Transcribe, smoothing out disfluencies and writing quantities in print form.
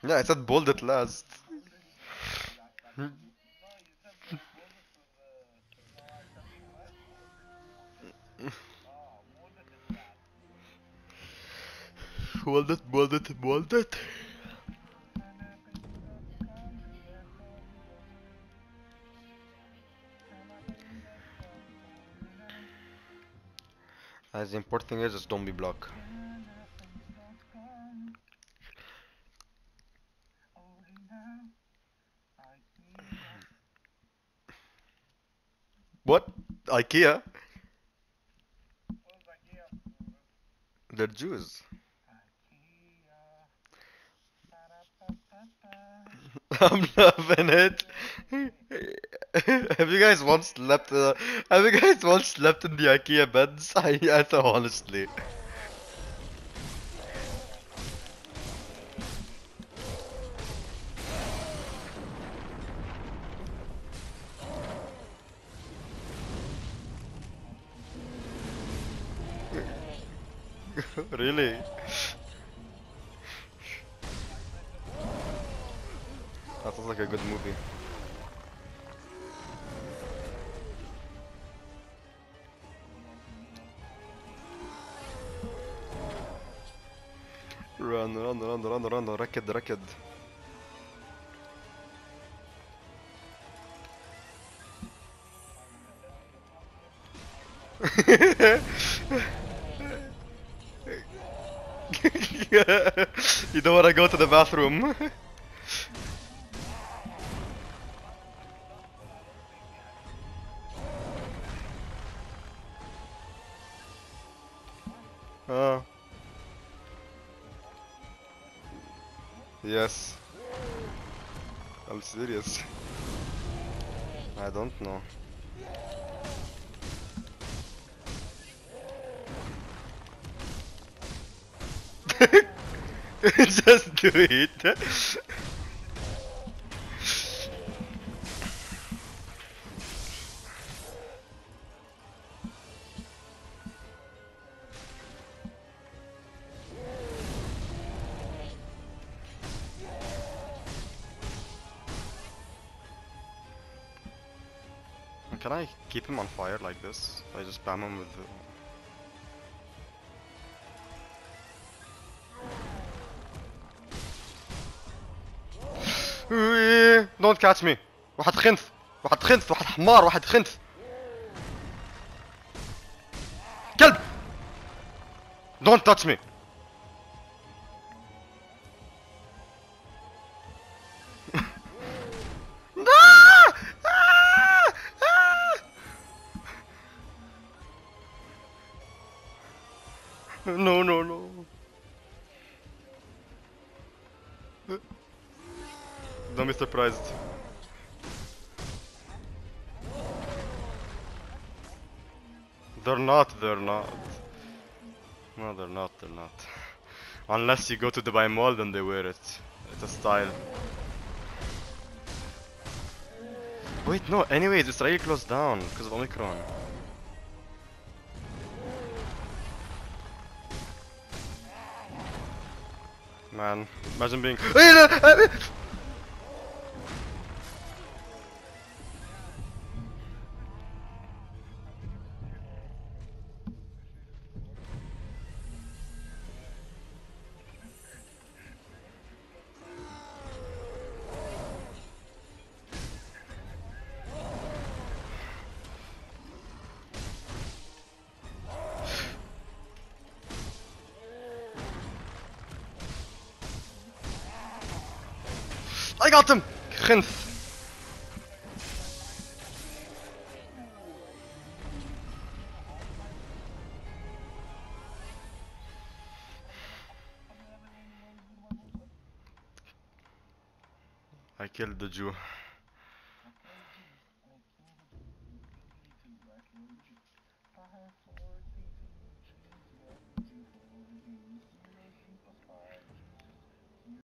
Yeah, I said bold at last. Bold it, bold it, bold it. As the important thing is just don't be block. What? IKEA? They're Jews. I'm loving it. Have you guys once slept? Have you guys once slept in the IKEA beds? I thought honestly. Really? That sounds like a good movie. Run, run, run, run, run, ركض ركض. You don't wanna go to the bathroom. Oh, yes. I'm serious. I don't know. Just do it. Can I keep him on fire like this? I just spam him with Don't catch me. واحد خنف. واحد خنف. واحد حمار. واحد خنف. كلب. Don't touch me. No, no, no. Don't be surprised. They're not, they're not. No, they're not, they're not. Unless you go to Dubai Mall, then they wear it. It's a style. Wait, no, anyways, Israel closed down because of Omicron. Man, imagine being. I got him! خنف. I killed the Jew.